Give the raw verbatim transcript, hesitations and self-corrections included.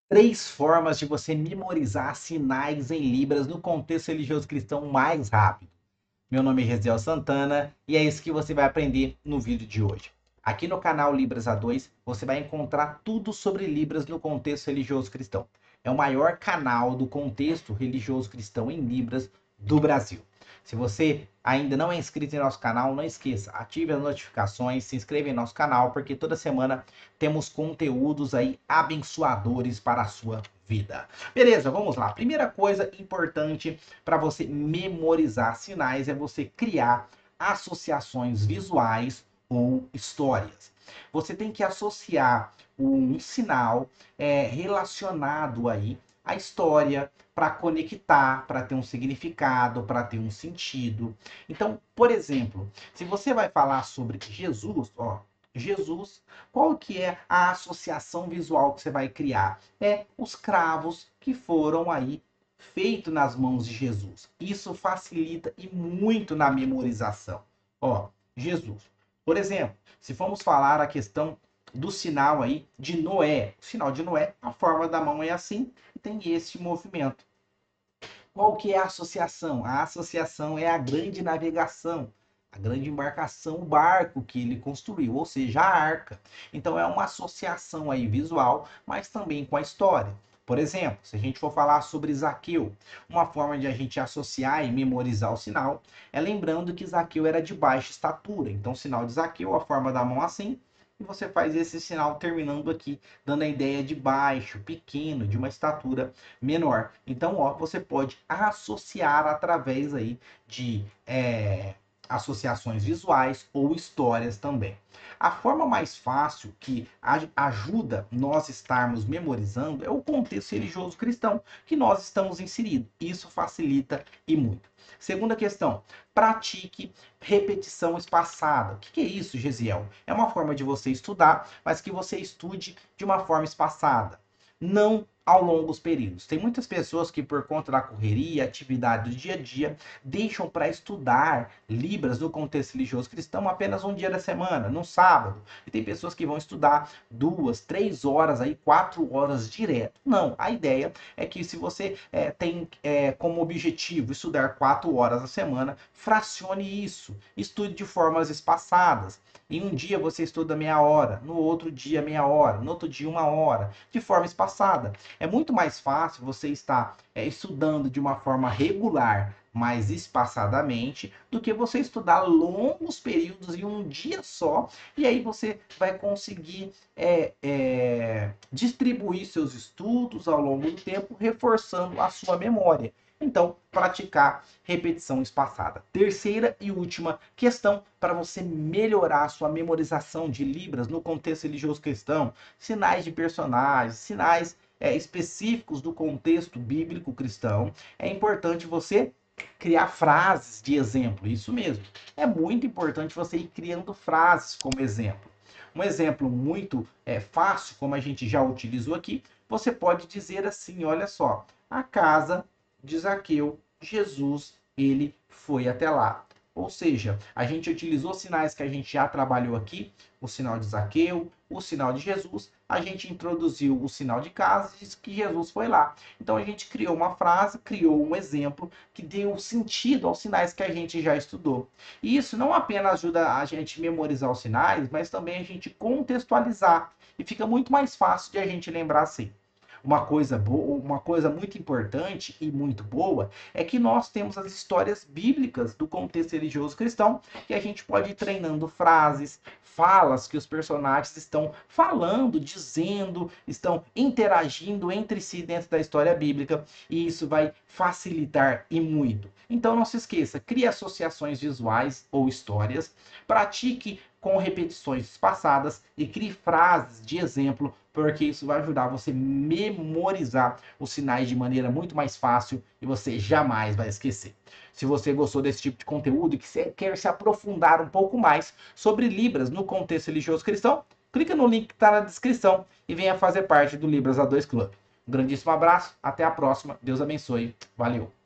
Três formas de você memorizar sinais em Libras no contexto religioso cristão mais rápido. Meu nome é Gesiel Santana e é isso que você vai aprender no vídeo de hoje. Aqui no canal Libras A dois você vai encontrar tudo sobre Libras no contexto religioso cristão. É o maior canal do contexto religioso cristão em Libras do Brasil. Se você ainda não é inscrito em nosso canal, não esqueça, ative as notificações, se inscreva em nosso canal, porque toda semana temos conteúdos aí abençoadores para a sua vida. Beleza, vamos lá. Primeira coisa importante para você memorizar sinais é você criar associações visuais ou histórias. Você tem que associar um sinal é, relacionado aí à história para conectar, para ter um significado, para ter um sentido. Então, por exemplo, se você vai falar sobre Jesus, ó, Jesus, qual que é a associação visual que você vai criar? É os cravos que foram aí feitos nas mãos de Jesus. Isso facilita e muito na memorização. Ó, Jesus. Por exemplo, se formos falar a questão do sinal aí de Noé, o sinal de Noé, a forma da mão é assim e tem esse movimento. Qual que é a associação? A associação é a grande navegação, a grande embarcação, o barco que ele construiu, ou seja, a arca. Então é uma associação aí visual, mas também com a história. Por exemplo, se a gente for falar sobre Zaqueu, uma forma de a gente associar e memorizar o sinal é lembrando que Zaqueu era de baixa estatura. Então, o sinal de Zaqueu, a forma da mão assim, e você faz esse sinal terminando aqui, dando a ideia de baixo, pequeno, de uma estatura menor. Então, ó, você pode associar através aí de é, associações visuais ou histórias também. A forma mais fácil que ajuda nós estarmos memorizando é o contexto religioso cristão que nós estamos inseridos. Isso facilita e muito. Segunda questão, pratique repetição espaçada. O que é isso, Gesiel? É uma forma de você estudar, mas que você estude de uma forma espaçada. Não ao longos períodos. Tem muitas pessoas que, por conta da correria, atividade do dia a dia, deixam para estudar Libras no contexto religioso cristão apenas um dia da semana, no sábado. E tem pessoas que vão estudar duas, três horas, aí, quatro horas direto. Não, a ideia é que se você é, tem é, como objetivo estudar quatro horas a semana, fracione isso. Estude de formas espaçadas. Em um dia você estuda meia hora, no outro dia meia hora, no outro dia uma hora, de forma espaçada. É muito mais fácil você estar é, estudando de uma forma regular, mais espaçadamente, do que você estudar longos períodos em um dia só, e aí você vai conseguir é, é, distribuir seus estudos ao longo do tempo, reforçando a sua memória. Então, praticar repetição espaçada. Terceira e última questão para você melhorar a sua memorização de Libras no contexto religioso cristão, sinais de personagens, sinais é, específicos do contexto bíblico cristão, é importante você criar frases de exemplo. Isso mesmo. É muito importante você ir criando frases como exemplo. Um exemplo muito é, fácil, como a gente já utilizou aqui, você pode dizer assim, olha só, a casa de Zaqueu, Jesus, ele foi até lá. Ou seja, a gente utilizou sinais que a gente já trabalhou aqui, o sinal de Zaqueu, o sinal de Jesus, a gente introduziu o sinal de casa e disse que Jesus foi lá. Então a gente criou uma frase, criou um exemplo que deu sentido aos sinais que a gente já estudou. E isso não apenas ajuda a gente memorizar os sinais, mas também a gente contextualizar. E fica muito mais fácil de a gente lembrar assim. Uma coisa boa, uma coisa muito importante e muito boa é que nós temos as histórias bíblicas do contexto religioso cristão, que a gente pode ir treinando frases, falas que os personagens estão falando, dizendo, estão interagindo entre si dentro da história bíblica, e isso vai facilitar e muito. Então não se esqueça, crie associações visuais ou histórias, pratique com repetições passadas e crie frases de exemplo, porque isso vai ajudar você a memorizar os sinais de maneira muito mais fácil e você jamais vai esquecer. Se você gostou desse tipo de conteúdo e que quer se aprofundar um pouco mais sobre Libras no contexto religioso cristão, clica no link que está na descrição e venha fazer parte do Libras A dois Club. Um grandíssimo abraço, até a próxima, Deus abençoe, valeu!